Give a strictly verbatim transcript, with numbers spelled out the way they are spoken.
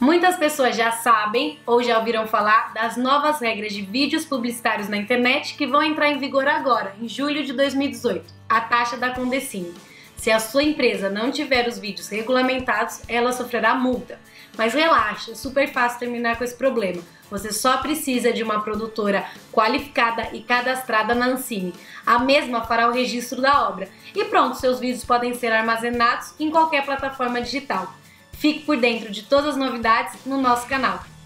Muitas pessoas já sabem ou já ouviram falar das novas regras de vídeos publicitários na internet que vão entrar em vigor agora, em julho de dois mil e dezoito, a taxa da Condecine. Se a sua empresa não tiver os vídeos regulamentados, ela sofrerá multa. Mas relaxa, é super fácil terminar com esse problema. Você só precisa de uma produtora qualificada e cadastrada na Ancine. A mesma fará o registro da obra. E pronto, seus vídeos podem ser armazenados em qualquer plataforma digital. Fique por dentro de todas as novidades no nosso canal.